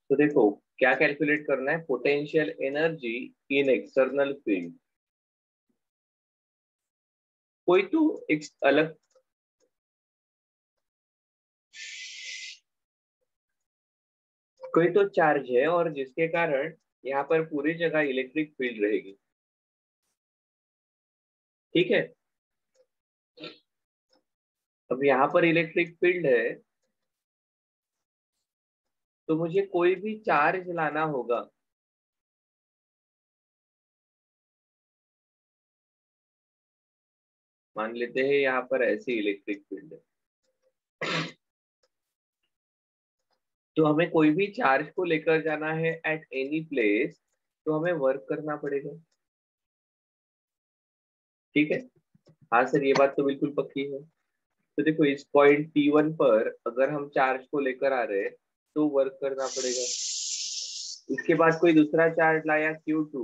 तो देखो क्या कैलकुलेट करना है, potential energy in external field. कोई तो एक अलग कोई तो चार्ज है और जिसके कारण यहाँ पर पूरी जगह इलेक्ट्रिक फील्ड रहेगी। ठीक है, अब यहाँ पर इलेक्ट्रिक फील्ड है तो मुझे कोई भी चार्ज लाना होगा। मान लेते हैं यहाँ पर ऐसी इलेक्ट्रिक फील्ड है, तो हमें कोई भी चार्ज को लेकर जाना है एट एनी प्लेस, तो हमें वर्क करना पड़ेगा। ठीक है, हाँ सर ये बात तो बिल्कुल पक्की है। तो देखो इस पॉइंट T1 पर अगर हम चार्ज को लेकर आ रहे हैं तो वर्क करना पड़ेगा। इसके बाद कोई दूसरा चार्ज लाया Q2,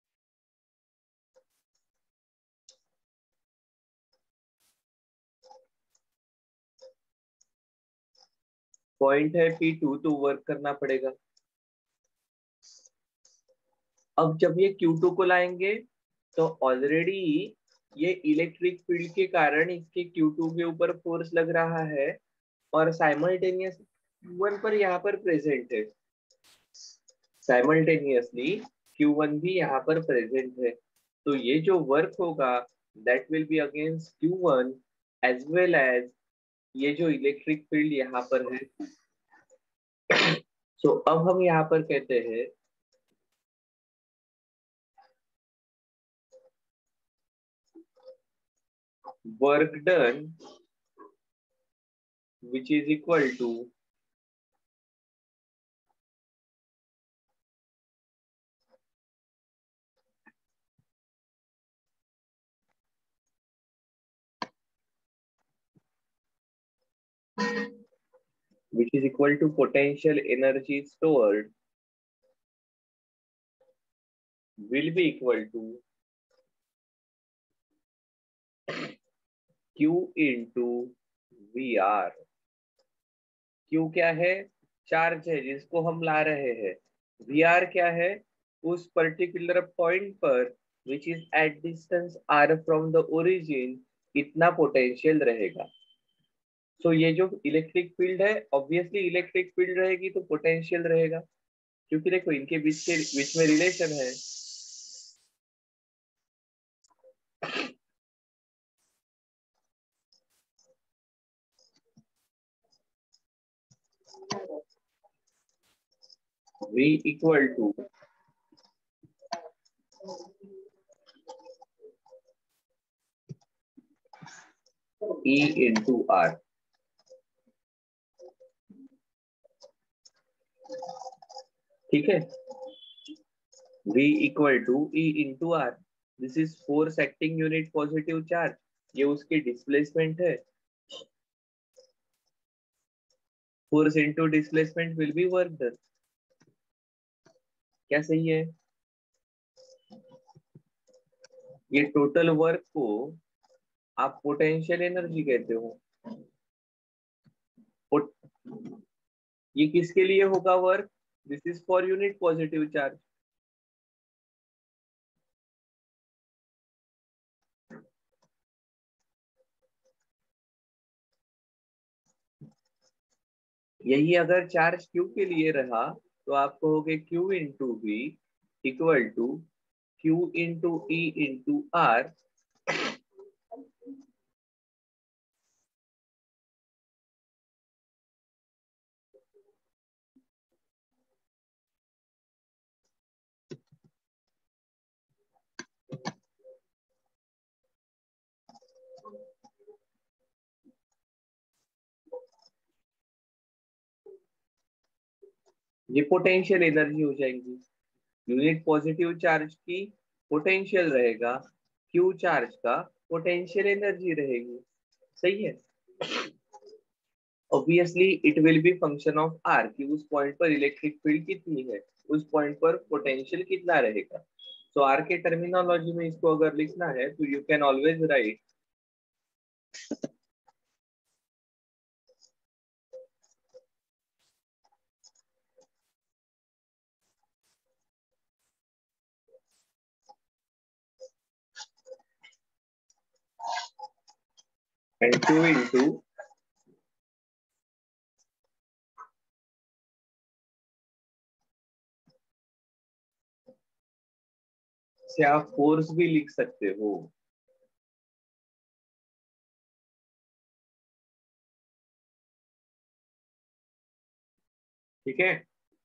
पॉइंट है P2, तो वर्क करना पड़ेगा। अब जब ये Q2 को लाएंगे तो ऑलरेडी ये इलेक्ट्रिक फील्ड के कारण इसके Q2 के ऊपर फोर्स लग रहा है और साइमल्टेनियस Q1 पर यहाँ पर प्रेजेंट है। साइमल्टेनियसली Q1 भी यहाँ पर प्रेजेंट है, तो ये जो वर्क होगा that will be against Q1 as well as ये जो इलेक्ट्रिक फील्ड यहाँ पर है। सो अब हम यहाँ पर कहते हैं work done which is equal to potential energy stored will be equal to Q into VR। Q क्या है, चार्ज है जिसको हम ला रहे हैं। VR क्या है, उस पर्टिकुलर पॉइंट पर which is at distance R from the origin इतना पोटेंशियल रहेगा। सो ये जो इलेक्ट्रिक फील्ड है ऑब्वियसली इलेक्ट्रिक फील्ड रहेगी तो पोटेंशियल रहेगा, क्योंकि देखो इनके बीच में रिलेशन है। V equal to E into R। ठीक है, V equal to E into R। This is force acting unit positive charge, ये उसकी डिस्प्लेसमेंट है। Force into displacement will be work done. क्या सही है, ये टोटल वर्क को आप पोटेंशियल एनर्जी कहते हो। ये किसके लिए होगा work, this is for unit positive charge. यही अगर चार्ज Q के लिए रहा तो आप कहोगे Q into V equal to Q into E into R। ये पोटेंशियल एनर्जी हो जाएगी, यूनिट पॉजिटिव चार्ज की पोटेंशियल रहेगा, Q चार्ज का पोटेंशियल एनर्जी रहेगी। सही है, obviously it will be function of R कि उस पॉइंट पर इलेक्ट्रिक फील्ड कितनी है, उस पॉइंट पर पोटेंशियल कितना रहेगा। तो R के टर्मिनोलॉजी में इसको अगर लिखना है तो you can always write and Q into से आप फोर्स भी लिख सकते हो। ठीक है,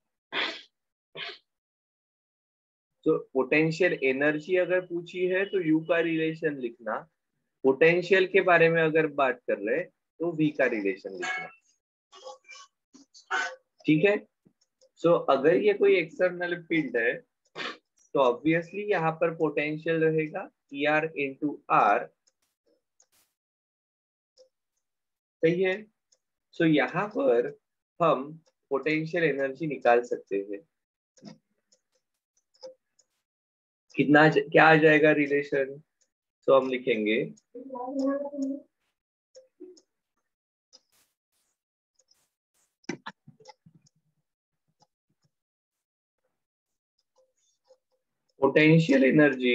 तो पोटेंशियल एनर्जी अगर पूछी है तो यू का रिलेशन लिखना, पोटेंशियल के बारे में अगर बात कर रहे तो वी का रिलेशन लिखना। ठीक है, सो अगर ये कोई एक्सटर्नल फील्ड है तो ऑब्वियसली यहाँ पर पोटेंशियल रहेगा ई आर इंटू आर। सही है, सो यहाँ पर हम पोटेंशियल एनर्जी निकाल सकते हैं। कितना क्या आ जाएगा रिलेशन, तो हम लिखेंगे potential energy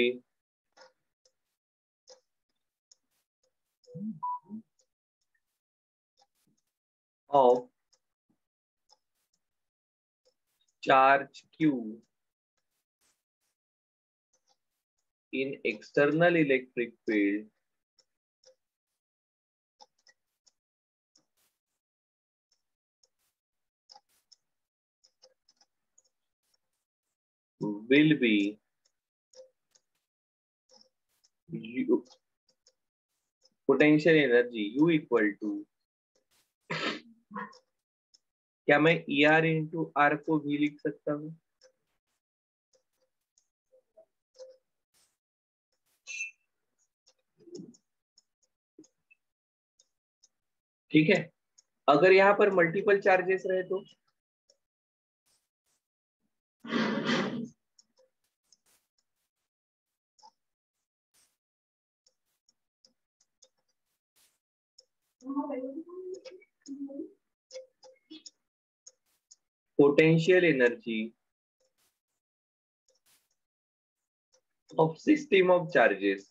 of charge Q in external electric field will be U, potential energy U equal to, क्या मैं ई आर इंटू आर को भी लिख सकता हूँ? ठीक है, अगर यहाँ पर मल्टीपल चार्जेस रहे तो potential energy of system of charges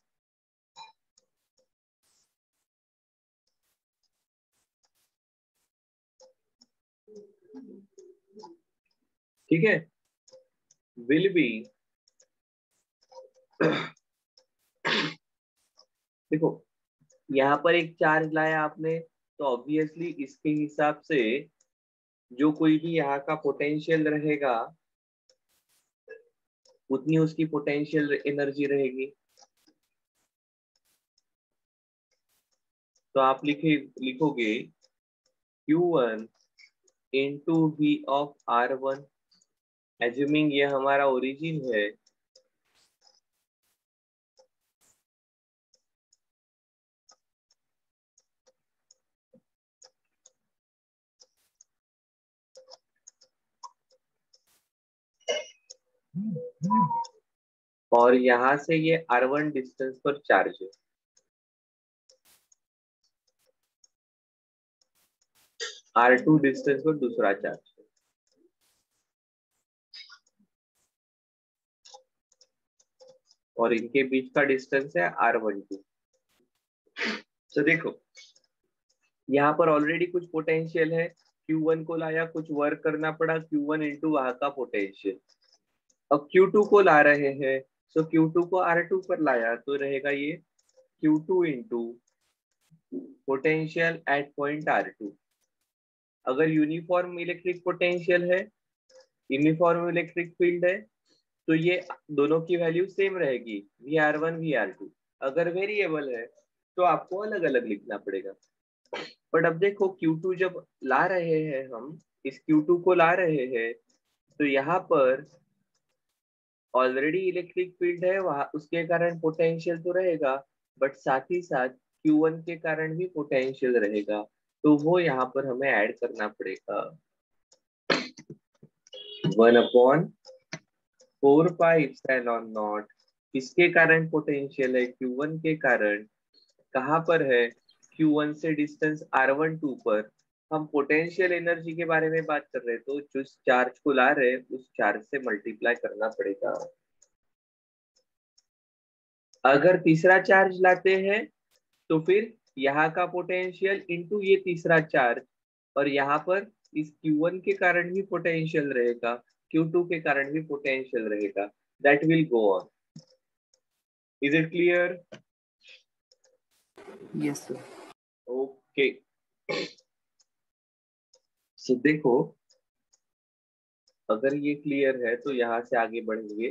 ठीक है विल बी देखो यहाँ पर एक चार्ज लाया आपने तो ऑब्वियसली इसके हिसाब से जो कोई भी यहाँ का पोटेंशियल रहेगा उतनी उसकी पोटेंशियल एनर्जी रहेगी। तो आप लिखोगे Q1 into V of R1, assuming ये हमारा ओरिजिन है। और यहां से ये R1 डिस्टेंस पर चार्ज है। R2 डिस्टेंस पर दूसरा चार्ज है। और इनके बीच का डिस्टेंस है R12। तो देखो यहाँ पर ऑलरेडी कुछ पोटेंशियल है, Q1 को लाया, कुछ वर्क करना पड़ा, Q1 इंटू वहां का पोटेंशियल। अब Q2 को ला रहे हैं, सो Q2 को R2 पर लाया तो रहेगा ये Q2 into potential at point R2। अगर यूनिफॉर्म इलेक्ट्रिक पोटेंशियल है, यूनिफॉर्म इलेक्ट्रिक फील्ड है, तो ये दोनों की वैल्यू सेम रहेगी VR1 VR2। अगर वेरिएबल है तो आपको अलग अलग लिखना पड़ेगा। बट अब देखो Q2 जब ला रहे हैं, हम इस Q2 को ला रहे हैं तो यहाँ पर ऑलरेडी इलेक्ट्रिक फील्ड है, वहां उसके कारण पोटेंशियल तो रहेगा, बट साथ ही साथ Q1 के कारण भी पोटेंशियल रहेगा, तो वो यहाँ पर हमें ऐड करना पड़ेगा 1/4πε0। किसके कारण पोटेंशियल है? Q1 के कारण। कहाँ पर है? Q1 से डिस्टेंस R12 पर। हम पोटेंशियल एनर्जी के बारे में बात कर रहे हैं तो जिस चार्ज को ला रहे हैं उस चार्ज से मल्टीप्लाई करना पड़ेगा। अगर तीसरा चार्ज लाते हैं तो फिर यहाँ का पोटेंशियल इंटू ये तीसरा चार्ज, और यहाँ पर इस Q1 के कारण भी पोटेंशियल रहेगा, Q2 के कारण भी पोटेंशियल रहेगा, that will go on. Is it clear? Yes sir. Okay, so देखो, अगर ये क्लियर है तो यहां से आगे बढ़ेंगे।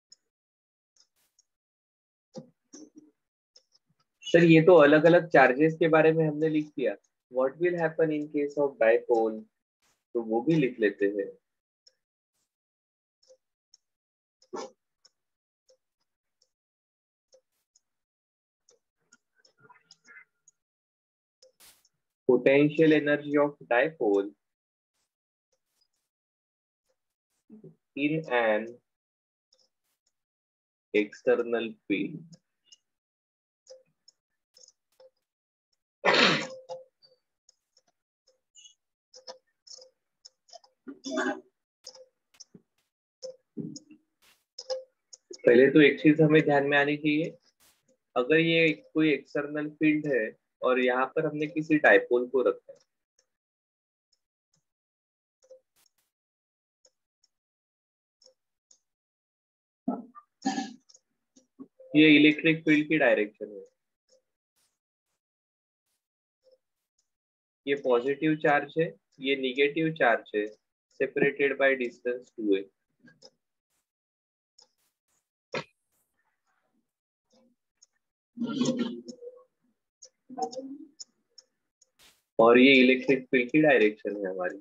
सर ये तो अलग अलग चार्जेस के बारे में हमने लिख दिया, what will happen in case of dipole, तो वो भी लिख लेते हैं। Potential energy of dipole in an external field. पहले तो एक चीज हमें ध्यान में आनी चाहिए, अगर ये कोई एक्सटर्नल फील्ड है और यहाँ पर हमने किसी डाइपोल को रखा है, ये इलेक्ट्रिक फील्ड की डायरेक्शन है, ये पॉजिटिव चार्ज है, ये निगेटिव चार्ज है, सेपरेटेड बाय डिस्टेंस 2a। और ये इलेक्ट्रिक फील्ड की डायरेक्शन है हमारी।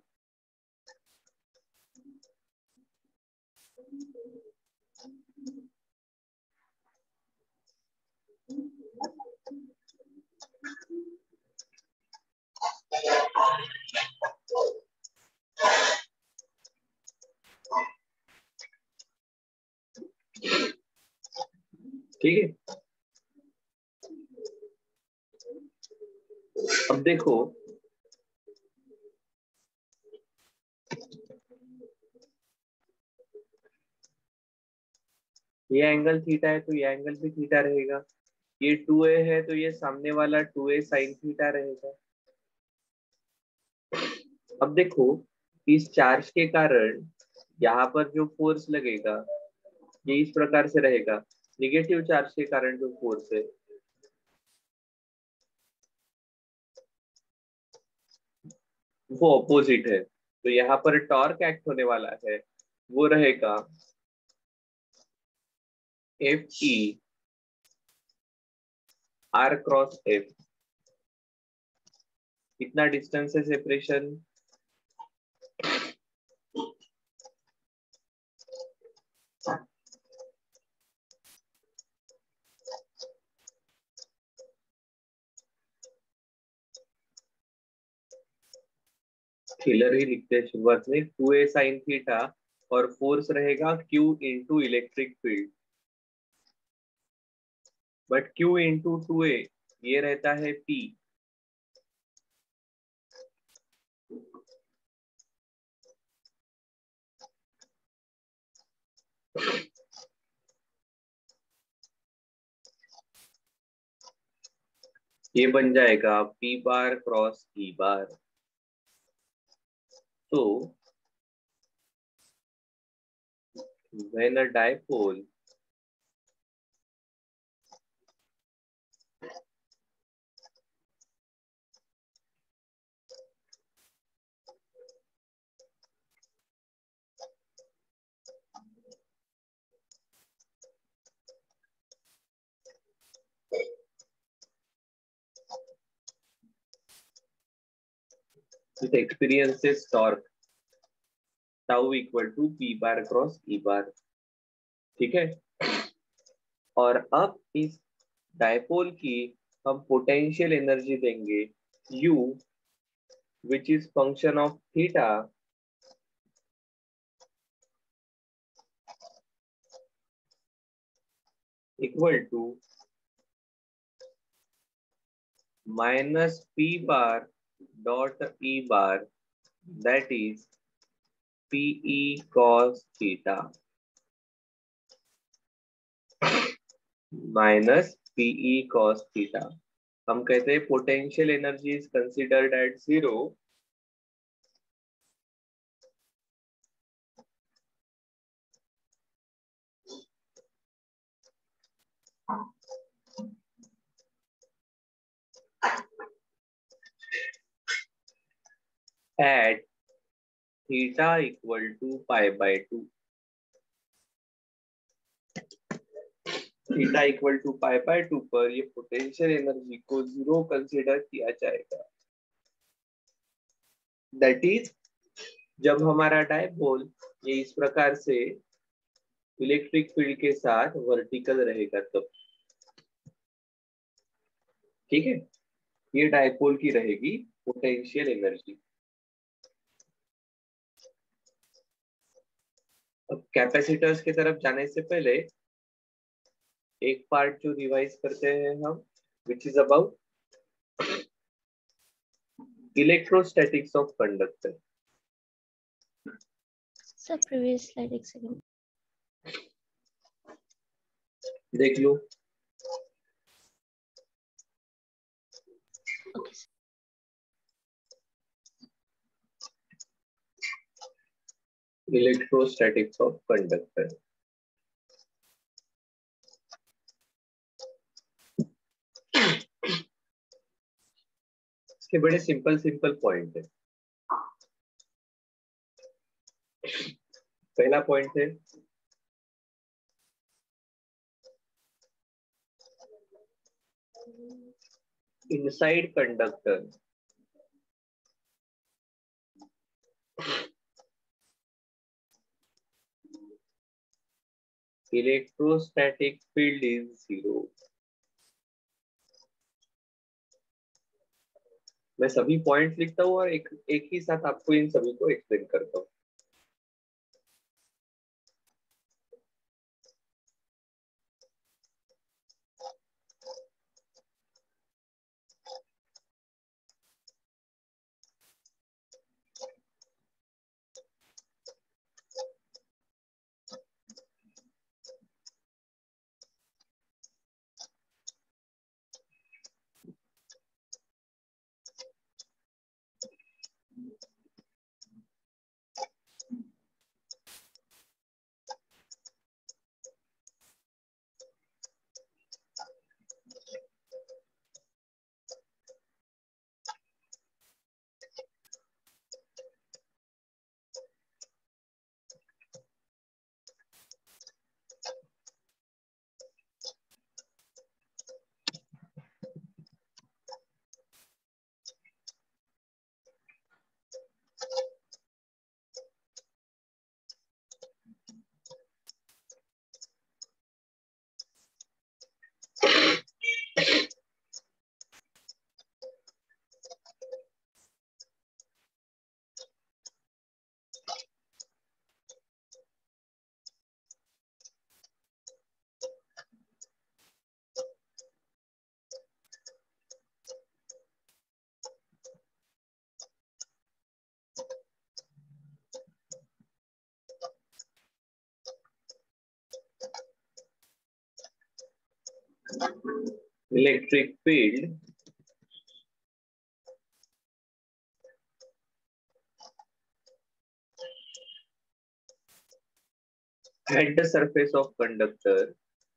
ठीक है, अब देखो ये एंगल थीटा है तो ये एंगल भी थीटा रहेगा, ये 2a है तो ये सामने वाला 2a साइन थीटा रहेगा। अब देखो इस चार्ज के कारण यहाँ पर जो फोर्स लगेगा ये इस प्रकार से रहेगा, निगेटिव चार्ज के कारण जो फोर्स है वो ऑपोजिट है, तो यहाँ पर टॉर्क एक्ट होने वाला है वो रहेगा F E R cross F. कितना डिस्टेंस है सेपरेशन, थिलर ही लिखते हैं शुरुआत में, 2a साइन थीटा और फोर्स रहेगा Q into electric field, but Q into 2a ये रहता है P। ये बन जाएगा P bar cross E bar. तो when a dipole it experiences torque tau equal to P bar cross E bar, ठीक है। और अब इस डायपोल की हम पोटेंशियल एनर्जी देंगे U which is function of theta equal to minus P bar dot E bar, that is PE cos theta minus PE cos theta। हम कहते हैं potential energy is considered at zero at theta equal to pi by 2. Theta equal to pi by 2 पर ये potential energy को zero consider किया जाएगा। That is जब हमारा डायपोल ये इस प्रकार से इलेक्ट्रिक फील्ड के साथ वर्टिकल रहेगा तब। ठीक है, ये डायपोल की रहेगी पोटेंशियल एनर्जी। अब कैपेसिटर्स की तरफ जाने से पहले एक पार्ट जो रिवाइज करते हैं हम, which is about electrostatics of conductor. Sir previous slide एक सेकंड देख लो। Okay sir. Electrostatics of conductor. इसके बड़े सिंपल सिंपल पॉइंट है। पहला पॉइंट है inside conductor electrostatic field is zero. मैं सभी पॉइंट्स लिखता हूँ और एक ही साथ आपको इन सभी को एक्सप्लेन करता हूँ। Electric field at the surface of conductor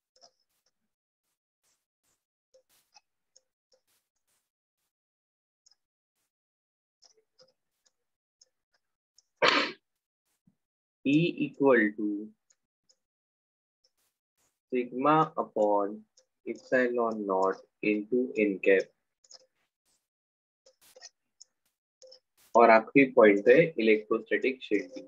E equal to sigma upon epsilon naught into n cap। और आखिरी पॉइंट है electrostatic shielding.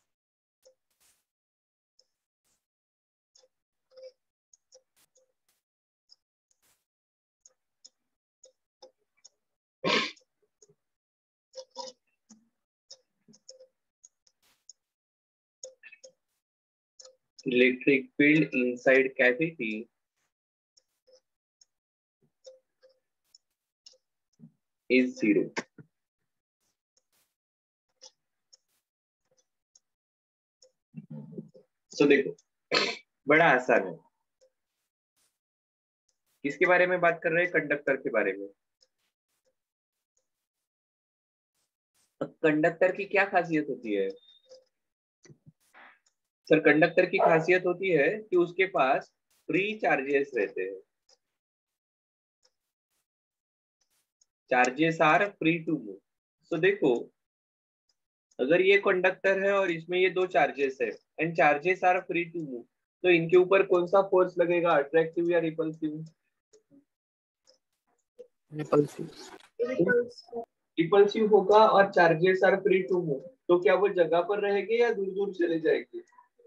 Electric field inside cavity is zero। देखो बड़ा आसान है। किसके बारे में बात कर रहे हैं? कंडक्टर के बारे में। कंडक्टर की क्या खासियत होती है सर? कंडक्टर की खासियत होती है कि उसके पास फ्री चार्जेस रहते हैं। Charges are free to move. तो देखो, अगर ये कंडक्टर है और इसमें ये दो चार्जेस है and charges are free to move, तो इनके ऊपर कौन सा फोर्स लगेगा, अट्रैक्टिव या रिपल्सिव? रिपल्सिव। रिपल्सिव होगा और charges are free to move, तो क्या वो जगह पर रहेंगे या दूर दूर चले जाएंगे?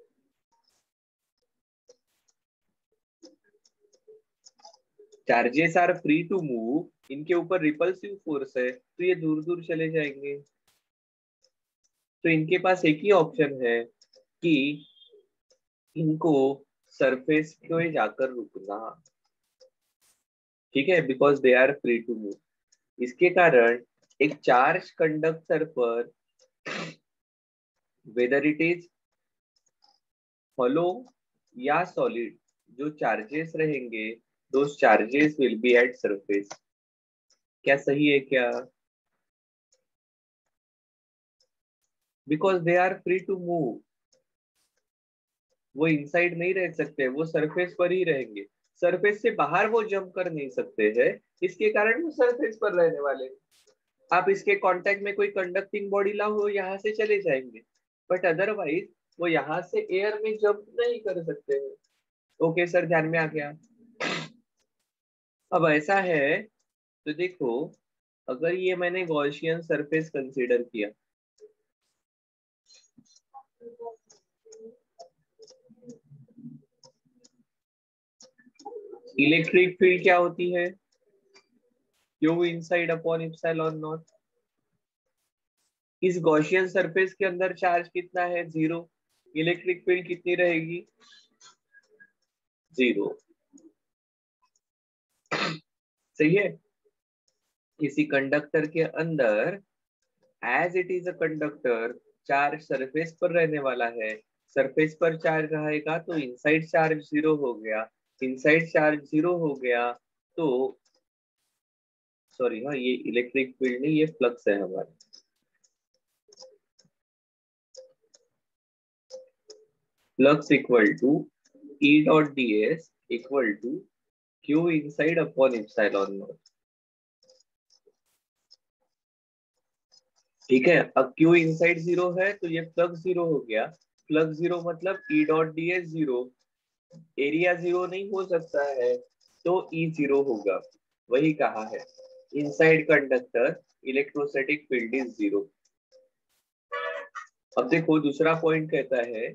Charges are free to move, इनके ऊपर रिपल्सिव फोर्स है तो ये दूर दूर चले जाएंगे। तो इनके पास एक ही ऑप्शन है कि इनको सरफेस पे जाकर रुकना, ठीक है, because they are free to move. इसके कारण एक चार्ज कंडक्टर पर, वेदर इट इज हॉलो या सॉलिड, जो चार्जेस रहेंगे those charges will be at surface. क्या सही है क्या? Because they are free to move, वो इनसाइड नहीं रह सकते, वो सरफेस पर ही रहेंगे। सरफेस से बाहर वो जंप कर नहीं सकते हैं, इसके कारण वो सरफेस पर रहने वाले। आप इसके कांटेक्ट में कोई कंडक्टिंग बॉडी लाओ, यहाँ से चले जाएंगे, बट अदरवाइज वो यहाँ से एयर में जंप नहीं कर सकते हैं। ओके सर, ध्यान में आ गया। अब ऐसा है तो देखो, अगर ये मैंने गॉसियन सरफेस कंसीडर किया, इलेक्ट्रिक फील्ड क्या होती है? Q inside upon epsilon naught. इस गॉसियन सरफेस के अंदर चार्ज कितना है? 0। इलेक्ट्रिक फील्ड कितनी रहेगी? 0। सही है। किसी कंडक्टर के अंदर, as it is a conductor, charge surface पर रहने वाला है। सरफेस पर चार्ज रहेगा तो इनसाइड चार्ज 0 हो गया। इनसाइड चार्ज 0 हो गया तो, सॉरी हाँ, ये इलेक्ट्रिक फील्ड नहीं, ये फ्लक्स है हमारा। Flux equal to E dot ds इक्वल to Q inside upon epsilon naught. ठीक है, अब Q इनसाइड 0 है तो ये फ्लक्स 0 हो गया। फ्लक्स 0 मतलब E डॉट ds 0। एरिया 0 नहीं हो सकता है तो E 0 होगा। वही कहा है, inside conductor electrostatic field is 0। अब देखो दूसरा पॉइंट कहता है,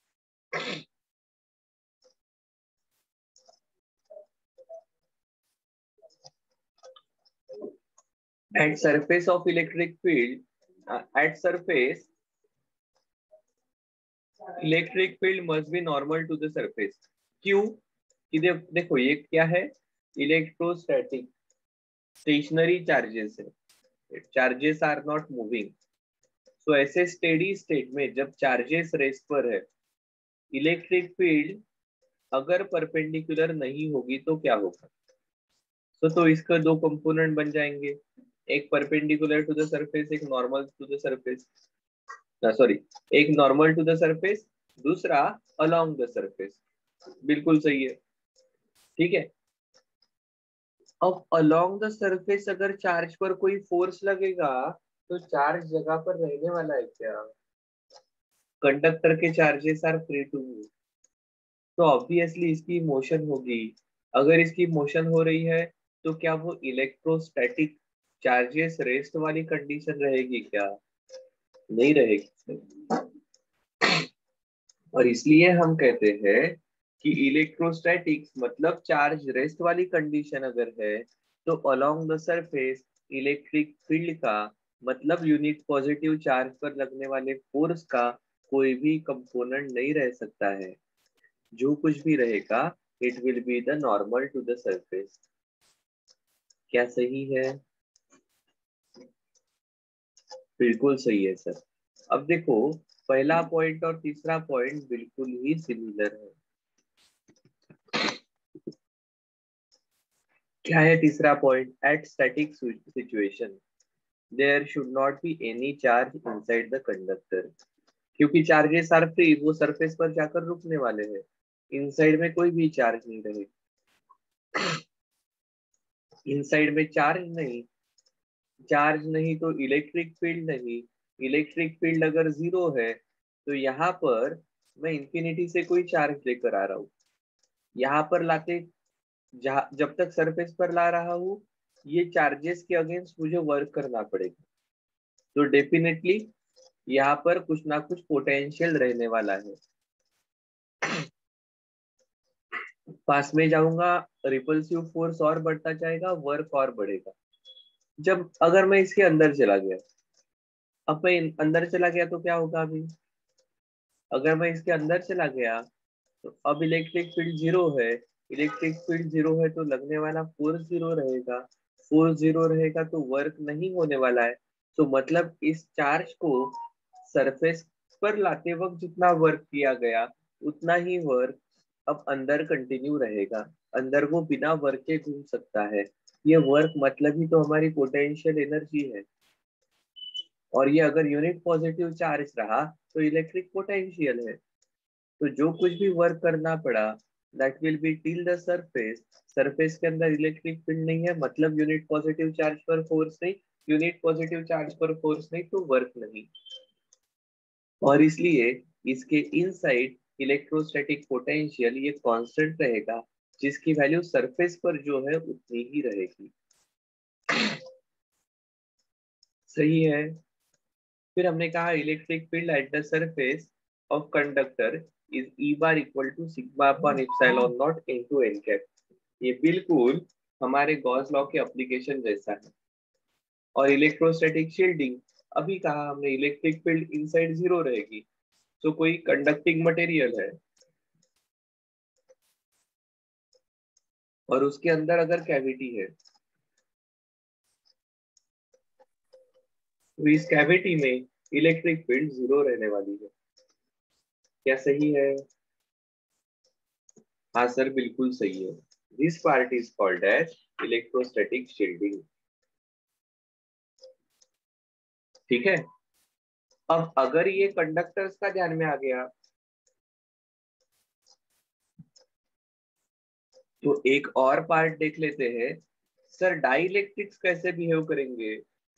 at surface of electric field, at surface electric field must be normal to the surface। क्यों? कि देखो ये क्या है, इलेक्ट्रोस्टैटिक स्टेशनरी चार्जेस है, charges are not moving. So ऐसे स्टेडी स्टेट में जब चार्जेस रेस्ट पर है, इलेक्ट्रिक फील्ड अगर परपेंडिकुलर नहीं होगी तो क्या होगा? तो इसका दो कंपोनेंट बन जाएंगे, एक परपेंडिकुलर टू द सरफेस, एक normal to the surface. Sorry, एक नॉर्मल टू द सरफेस, दूसरा अलोंग द सरफेस। बिल्कुल सही है। ठीक है, अब अलोंग द सरफेस अगर चार्ज पर कोई फोर्स लगेगा तो चार्ज जगह पर रहने वाला है क्या? कंडक्टर के charges are free to move, तो ऑब्वियसली इसकी मोशन होगी। अगर इसकी मोशन हो रही है तो क्या वो इलेक्ट्रोस्टैटिक चार्जेस रेस्ट वाली कंडीशन रहेगी क्या? नहीं रहेगी। और इसलिए हम कहते हैं कि इलेक्ट्रोस्टैटिक्स मतलब चार्ज रेस्ट वाली कंडीशन अगर है तो along the surface electric field का मतलब यूनिट पॉजिटिव चार्ज पर लगने वाले फोर्स का कोई भी कंपोनेंट नहीं रह सकता है। जो कुछ भी रहेगा it will be the normal to the surface. क्या सही है? बिल्कुल सही है सर। अब देखो, पहला पॉइंट और तीसरा पॉइंट बिल्कुल ही सिमिलर है। क्या है तीसरा point? At static situation there should not be any charge inside the conductor. क्योंकि चार्जेस आर फ्री, वो सरफेस पर जाकर रुकने वाले हैं, इनसाइड में कोई भी चार्ज नहीं रहेगा। इनसाइड में चार्ज नहीं तो इलेक्ट्रिक फील्ड नहीं। इलेक्ट्रिक फील्ड अगर जीरो है तो यहाँ पर मैं इंफिनिटी से कोई चार्ज लेकर आ रहा हूँ, यहाँ पर लाते जब तक सरफेस पर ला रहा हूँ ये चार्जेस के अगेंस्ट मुझे वर्क करना पड़ेगा। तो डेफिनेटली यहाँ पर कुछ ना कुछ पोटेंशियल रहने वाला है। पास में जाऊंगा, रिपल्सिव फोर्स और बढ़ता जाएगा, वर्क और बढ़ेगा। जब अगर मैं इसके अंदर चला गया, अब मैं अंदर चला गया तो क्या होगा? अभी अगर मैं इसके अंदर चला गया तो अब इलेक्ट्रिक फील्ड जीरो है। इलेक्ट्रिक फील्ड जीरो है तो लगने वाला फोर्स जीरो रहेगा। फोर्स जीरो रहेगा तो वर्क नहीं होने वाला है। तो मतलब इस चार्ज को सरफेस पर लाते वक्त जितना वर्क किया गया उतना ही वर्क अब अंदर कंटिन्यू रहेगा। अंदर वो बिना वर्क के घूम सकता है। ये वर्क मतलब ही तो हमारी पोटेंशियल एनर्जी है। और ये अगर यूनिट पॉजिटिव चार्ज रहा तो इलेक्ट्रिक पोटेंशियल है। तो जो कुछ भी वर्क करना पड़ा that will be till the surface. Surface के अंदर इलेक्ट्रिक फील्ड नहीं है, मतलब यूनिट पॉजिटिव चार्ज पर फोर्स नहीं। यूनिट पॉजिटिव चार्ज पर फोर्स नहीं तो वर्क नहीं। और इसलिए इसके इनसाइड इलेक्ट्रोस्टैटिक पोटेंशियल ये कांस्टेंट रहेगा, जिसकी वैल्यू सरफेस पर जो है उतनी ही रहेगी। सही है। फिर हमने कहा electric field at the surface of conductor is E bar equal to sigma upon epsilon naught into n cap. ये बिल्कुल हमारे गॉस लॉ के एप्लीकेशन जैसा है। और इलेक्ट्रोस्टैटिक शील्डिंग, अभी कहा हमने इलेक्ट्रिक फील्ड इनसाइड जीरो रहेगी। तो कोई कंडक्टिंग मटेरियल है और उसके अंदर अगर कैविटी है तो इस कैविटी में इलेक्ट्रिक फील्ड जीरो रहने वाली है। क्या सही है? हाँ सर, बिल्कुल सही है। This part is called as electrostatic shielding. ठीक है। अब अगर ये कंडक्टर्स का ध्यान में आ गया तो एक और पार्ट देख लेते हैं। सर डाइलेक्ट्रिक्स कैसे बिहेव करेंगे?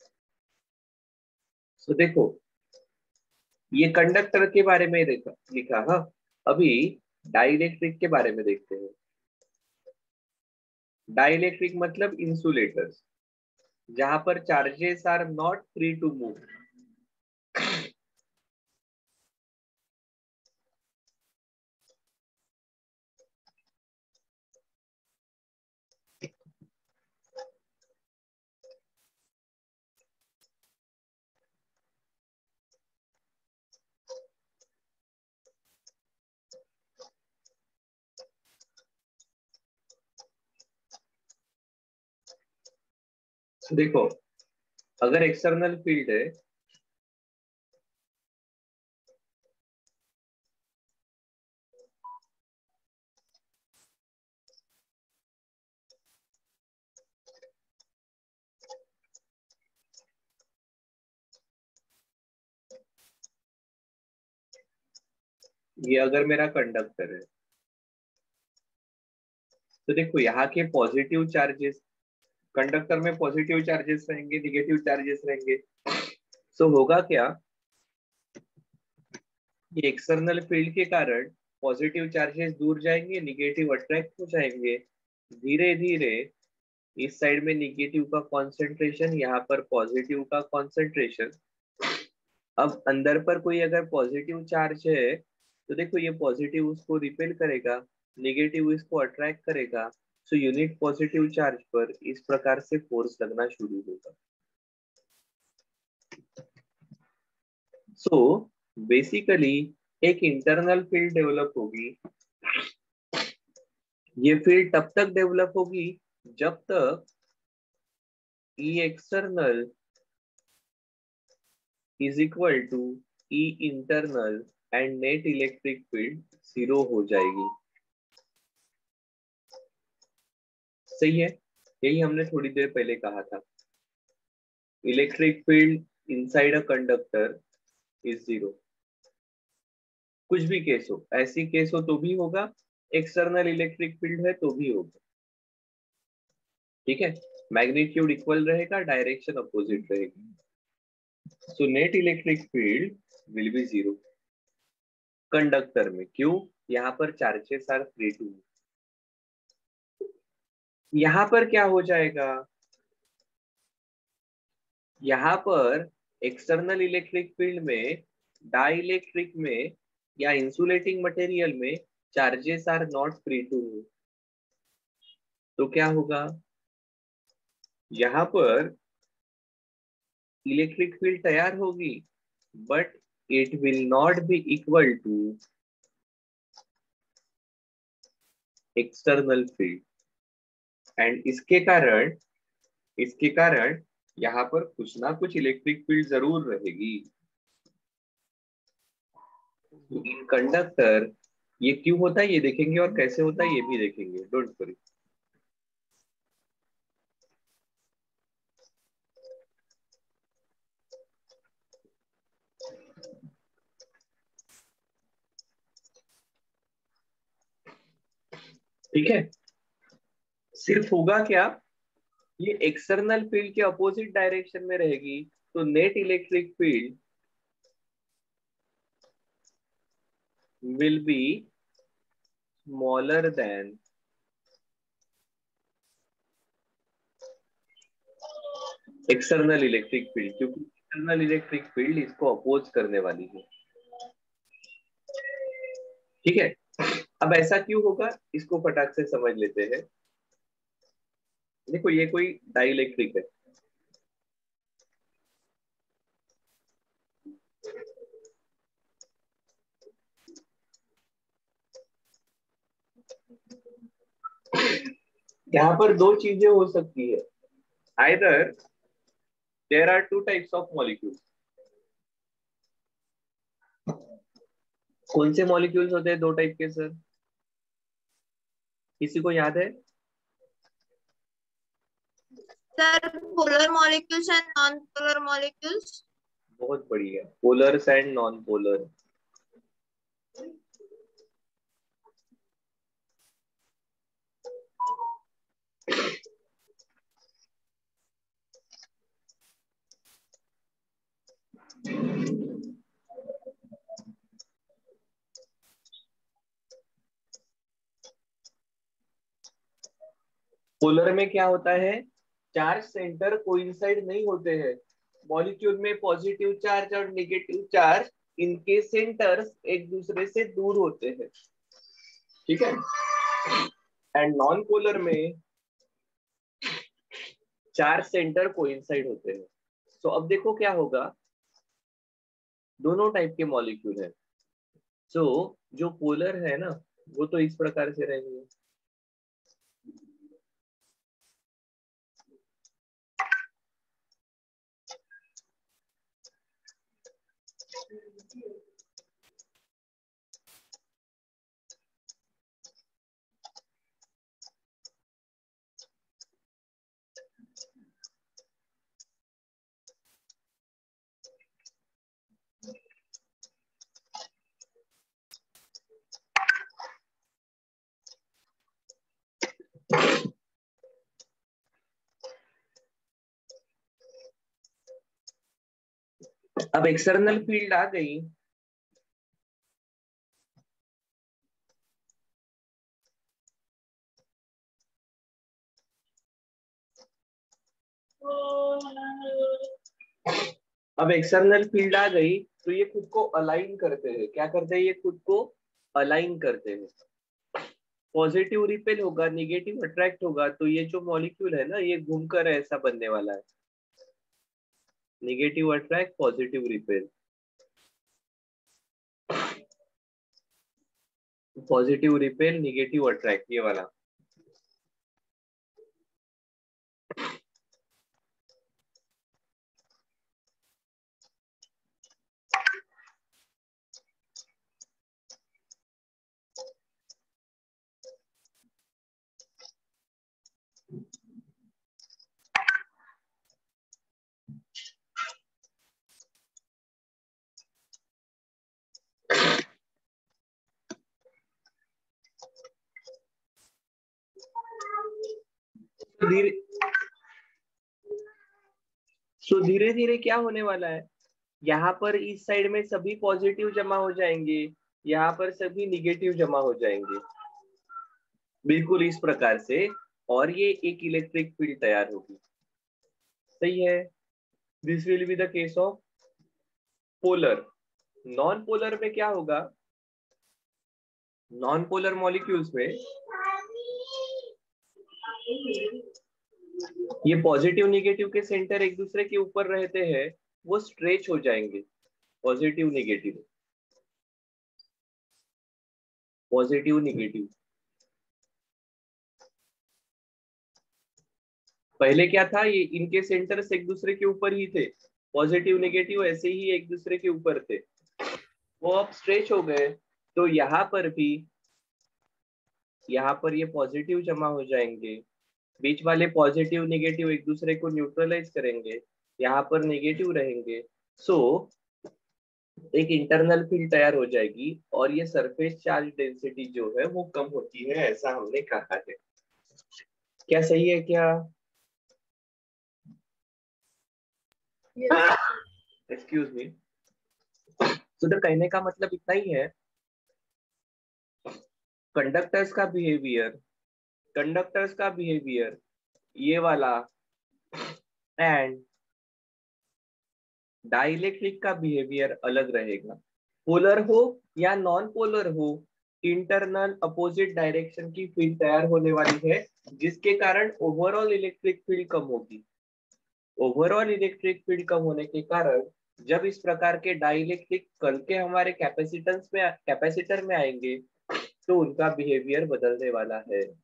तो देखो, ये कंडक्टर के बारे में देखा लिखा। हाँ, अभी डाइलेक्ट्रिक के बारे में देखते हैं। डाइलेक्ट्रिक मतलब इंसुलेटर्स, जहां पर charges are not free to move. देखो, अगर एक्सटर्नल फील्ड है ये, अगर मेरा कंडक्टर है तो देखो यहाँ के पॉजिटिव चार्जेस, कंडक्टर में पॉजिटिव चार्जेस रहेंगे, निगेटिव चार्जेस रहेंगे। सो होगा क्या, ये एक्सटर्नल फील्ड के कारण पॉजिटिव चार्जेस दूर जाएंगे, निगेटिव अट्रैक्ट हो जाएंगे। धीरे धीरे इस साइड में निगेटिव का कॉन्सेंट्रेशन, यहाँ पर पॉजिटिव का कॉन्सेंट्रेशन। अब अंदर पर कोई अगर पॉजिटिव चार्ज है तो देखो ये पॉजिटिव उसको रिपेल करेगा, नेगेटिव इसको अट्रैक्ट करेगा। सो यूनिट पॉजिटिव चार्ज पर इस प्रकार से फोर्स लगना शुरू होगा। सो बेसिकली एक इंटरनल फील्ड डेवलप होगी। ये फील्ड तब तक डेवलप होगी जब तक E external is equal to E internal and net electric field zero हो जाएगी। सही है। यही हमने थोड़ी देर पहले कहा था। Electric field inside a conductor is 0। कुछ भी केस हो, ऐसी केस हो तो भी होगा, एक्सटर्नल इलेक्ट्रिक फील्ड है तो भी होगा। ठीक है, मैग्नीट्यूड इक्वल रहेगा, डायरेक्शन अपोजिट रहेगी। So net electric field will be 0 conductor में। क्यों? यहाँ पर charges are free to move. यहाँ पर क्या हो जाएगा, यहाँ पर एक्सटर्नल इलेक्ट्रिक फील्ड में, डाइलेक्ट्रिक में या इंसुलेटिंग मटेरियल में charges are not free to move. तो क्या होगा, यहाँ पर इलेक्ट्रिक फील्ड तैयार होगी but it will not be equal to external field, and इसके कारण यहाँ पर कुछ ना कुछ इलेक्ट्रिक फील्ड जरूर रहेगी। इन कंडक्टर ये क्यों होता है ये देखेंगे, और कैसे होता है ये भी देखेंगे, डोंट वरी। ठीक है, सिर्फ होगा क्या, ये एक्सटर्नल फील्ड के अपोजिट डायरेक्शन में रहेगी, तो net electric field will be smaller than external electric field, क्योंकि एक्सटर्नल इलेक्ट्रिक फील्ड इसको अपोज करने वाली है। ठीक है, अब ऐसा क्यों होगा इसको फटाक से समझ लेते हैं। देखो ये कोई डाइलेक्ट्रिक है, यहाँ पर दो चीजें हो सकती है, either there are two types of molecules. कौन से मॉलिक्यूल्स होते हैं दो टाइप के सर, किसी को याद है? Sir polar molecules and non polar molecules. बहुत बढ़िया, polars and non polar. Polar में क्या होता है, चार्ज सेंटर कोइंसाइड नहीं होते हैं, मॉलिक्यूल में पॉजिटिव चार्ज और नेगेटिव चार्ज इनके सेंटर्स एक दूसरे से दूर होते हैं। ठीक है, एंड नॉन पोलर में चार्ज सेंटर कोइंसाइड होते हैं। तो अब देखो क्या होगा, दोनों टाइप के मॉलिक्यूल है। सो जो पोलर है ना वो तो इस प्रकार से रहेंगे, अब एक्सटर्नल फील्ड आ गई, अब एक्सटर्नल फील्ड आ गई तो ये खुद को अलाइन करते हैं। क्या करते हैं, ये खुद को अलाइन करते हैं। पॉजिटिव रिपेल होगा, निगेटिव अट्रैक्ट होगा, तो ये जो मॉलिक्यूल है ना ये घूमकर ऐसा बनने वाला है, negative attract positive repel, positive repel negative attract, ये वाला। धीरे धीरे क्या होने वाला है, यहाँ पर इस साइड में सभी पॉजिटिव जमा हो जाएंगे, यहाँ पर सभी निगेटिव जमा हो जाएंगे, बिल्कुल इस प्रकार से, और ये एक इलेक्ट्रिक फील्ड तैयार होगी। सही है। This will be the case of polar. Non polar में क्या होगा, नॉन पोलर मॉलिक्यूल्स में ये पॉजिटिव निगेटिव के सेंटर एक दूसरे के ऊपर रहते हैं, वो स्ट्रेच हो जाएंगे, पॉजिटिव निगेटिव, पॉजिटिव निगेटिव। पहले क्या था, ये इनके सेंटर्स एक दूसरे के ऊपर ही थे, पॉजिटिव निगेटिव ऐसे ही एक दूसरे के ऊपर थे, वो अब स्ट्रेच हो गए, तो यहाँ पर भी, यहाँ पर ये पॉजिटिव जमा हो जाएंगे, बीच वाले पॉजिटिव निगेटिव एक दूसरे को न्यूट्रलाइज करेंगे, यहाँ पर निगेटिव रहेंगे, सो एक इंटरनल फील्ड तैयार हो जाएगी, और ये सरफेस चार्ज डेंसिटी जो है वो कम होती है, ऐसा हमने कहा है। क्या सही है क्या? Excuse me. तो कहने का मतलब इतना ही है, कंडक्टर्स का बिहेवियर ये वाला, एंड डाइलेक्ट्रिक का बिहेवियर अलग रहेगा। पोलर हो या नॉन पोलर हो, इंटरनल अपोजिट डायरेक्शन की फील्ड तैयार होने वाली है, जिसके कारण ओवरऑल इलेक्ट्रिक फील्ड कम होगी। ओवरऑल इलेक्ट्रिक फील्ड कम होने के कारण जब इस प्रकार के डाइलेक्ट्रिक कल के हमारे कैपेसिटर में आएंगे, तो उनका बिहेवियर बदलने वाला है।